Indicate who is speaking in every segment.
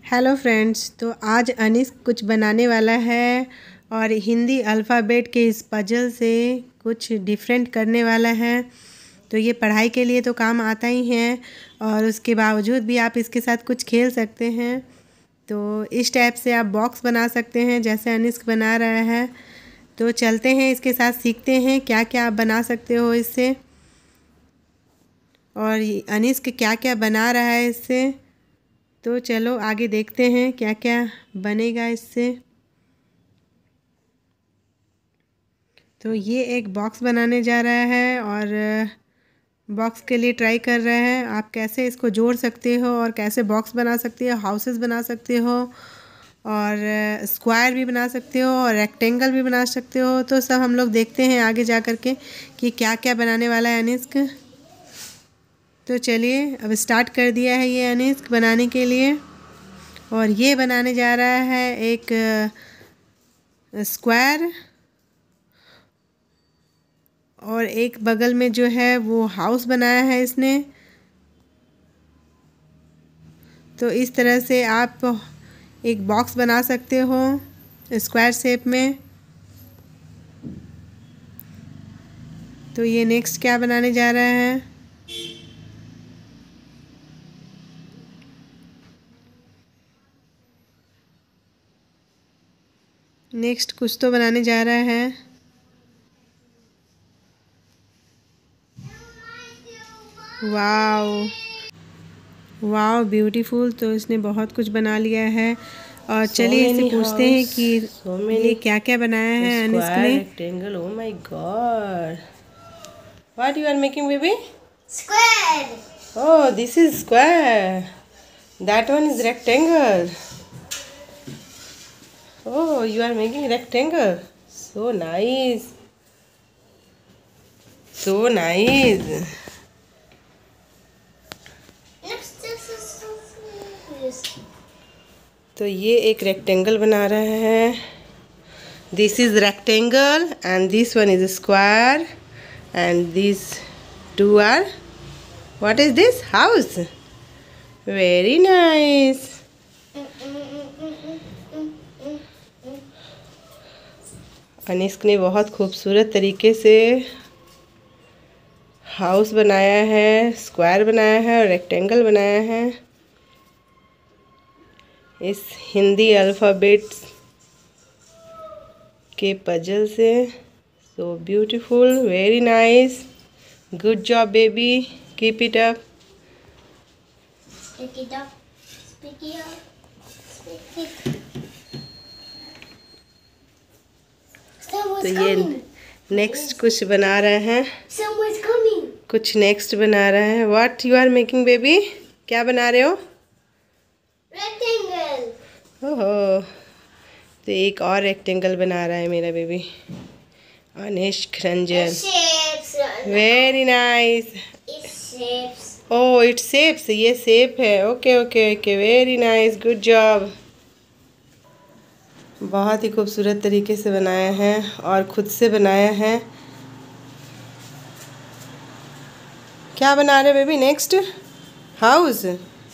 Speaker 1: Hello friends, तो आज अनीस कुछ बनाने वाला है और हिंदी अल्फ़ाबेट के इस पजल से कुछ डिफरेंट करने वाला है। तो ये पढ़ाई के लिए तो काम आता ही है और उसके बावजूद भी आप इसके साथ कुछ खेल सकते हैं। तो इस टाइप से आप बॉक्स बना सकते हैं जैसे अनीस बना रहा है। तो चलते हैं इसके साथ सीखते हैं क्या क्या आप बना सकते हो इससे, और अनीस क्या क्या बना रहा है इससे। तो चलो आगे देखते हैं क्या क्या बनेगा इससे। तो ये एक बॉक्स बनाने जा रहा है और बॉक्स के लिए ट्राई कर रहे हैं आप कैसे इसको जोड़ सकते हो और कैसे बॉक्स बना सकते हो, हाउसेस बना सकते हो और स्क्वायर भी बना सकते हो और रेक्टेंगल भी बना सकते हो। तो सब हम लोग देखते हैं आगे जा कर के कि क्या क्या बनाने वाला है अनिस्क। तो चलिए अब स्टार्ट कर दिया है ये अनिस्क बनाने के लिए, और ये बनाने जा रहा है एक स्क्वायर और एक बगल में जो है वो हाउस बनाया है इसने। तो इस तरह से आप एक बॉक्स बना सकते हो स्क्वायर शेप में। तो ये नेक्स्ट क्या बनाने जा रहा है। नेक्स्ट कुछ तो बनाने जा रहा है। Wow wow beautiful. तो इसने बहुत कुछ बना लिया है और चलिए इससे पूछते हैं कि ये क्या क्या बनाया है अनिस्क ने।
Speaker 2: Rectangle. Oh my god. What you are making, baby?
Speaker 3: Square.
Speaker 2: Oh, this is square. That one is rectangle. Oh, you are making rectangle. So nice. So nice.
Speaker 3: Next, this is so.
Speaker 2: तो ये एक rectangle बना रहा है। This is rectangle and this one is square and these two are, what is this? House. Very nice. अनिस्क ने बहुत खूबसूरत तरीके से हाउस बनाया है, स्क्वायर बनाया है और रेक्टेंगल बनाया है इस हिंदी अल्फ़ाबेट्स के पजल से। So beautiful, very nice, good job baby, keep it up.
Speaker 3: Pick it up. Pick it up. Pick it.
Speaker 2: तो ये नेक्स्ट कुछ बना रहे हैं,
Speaker 3: Someone's coming.
Speaker 2: कुछ नेक्स्ट बना रहे हैं। What you are making baby? क्या बना रहे हो?
Speaker 3: Rectangle.
Speaker 2: ओहो, तो एक और रेक्टेंगल बना रहा है मेरा baby Anishk Ranjan.
Speaker 3: Shapes.
Speaker 2: Very nice.
Speaker 3: It shapes.
Speaker 2: Oh it shapes, ये शेप है। Okay okay okay, very nice, good job. बहुत ही खूबसूरत तरीके से बनाया है और खुद से बनाया है। क्या बना रहे बेबी नेक्स्ट? हाउस।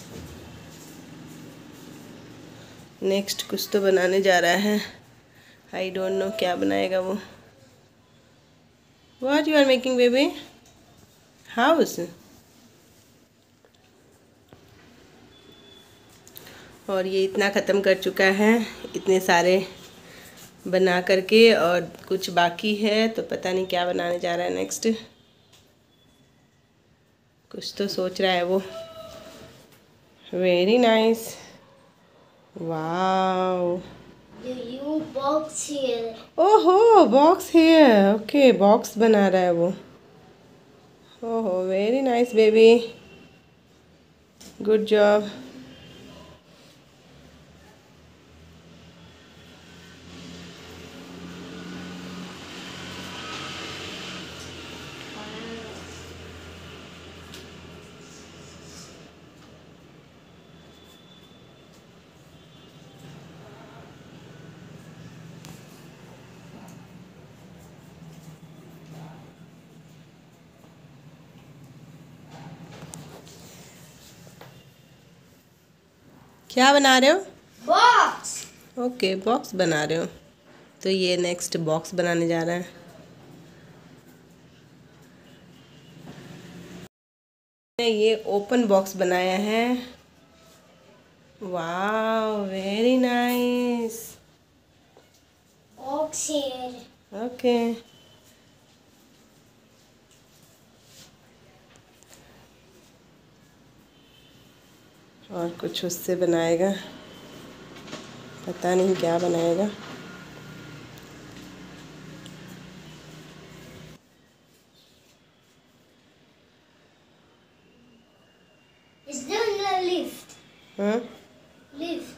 Speaker 2: नेक्स्ट कुछ तो बनाने जा रहा है, आई डोंट नो क्या बनाएगा वो। What you are making baby? House. और ये इतना ख़त्म कर चुका है, इतने सारे बना करके, और कुछ बाकी है तो पता नहीं क्या बनाने जा रहा है नेक्स्ट। कुछ तो सोच रहा है वो। Very nice, wow.
Speaker 3: You box here.
Speaker 2: ओहो, बॉक्स है। ओके, बॉक्स बना रहा है वो। ओहो, very nice baby, good job. क्या बना रहे हो?
Speaker 3: बॉक्स।
Speaker 2: ओके, बॉक्स बना रहे हो। तो ये नेक्स्ट बॉक्स बनाने जा रहा है। ये ओपन बॉक्स बनाया है। Wow, very nice.
Speaker 3: Box here.
Speaker 2: Okay, और कुछ उससे बनाएगा, पता नहीं क्या बनाएगा।
Speaker 3: Is there a lift?
Speaker 2: हाँ,
Speaker 3: Lift.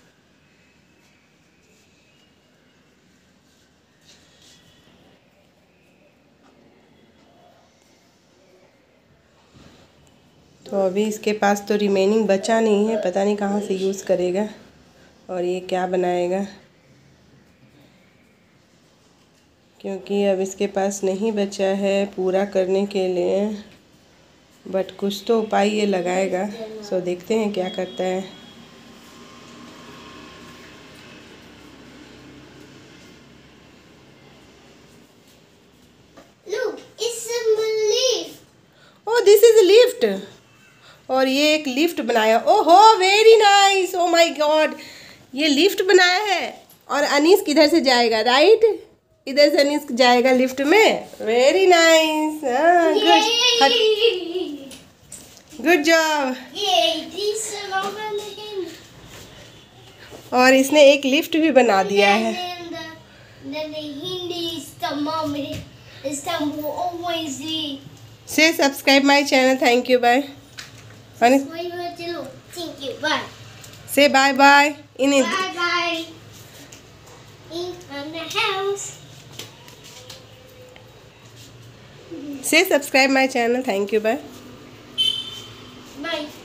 Speaker 2: तो अभी इसके पास तो रिमेनिंग बचा नहीं है, पता नहीं कहाँ से यूज़ करेगा और ये क्या बनाएगा, क्योंकि अब इसके पास नहीं बचा है पूरा करने के लिए। बट कुछ तो उपाय ये लगाएगा, सो देखते हैं क्या करता है।
Speaker 3: Look, it's a lift.
Speaker 2: Oh, this is lift. और ये एक लिफ्ट बनाया। ओहो, very nice. Oh my God, ये लिफ्ट बनाया है। और अनीस किधर से जाएगा? राइट, इधर से अनीस जाएगा लिफ्ट में। Very nice, good job.
Speaker 3: Yay, this is over again.
Speaker 2: और इसने एक लिफ्ट भी बना दिया है।
Speaker 3: Then the Hindi is the mom. Is the always the.
Speaker 2: Say subscribe my channel. Thank you, bye. Anees
Speaker 3: Thank you. Bye.
Speaker 2: Say bye bye in
Speaker 3: Bye bye. In the house.
Speaker 2: Say subscribe my channel. Thank you, bye.
Speaker 3: Bye.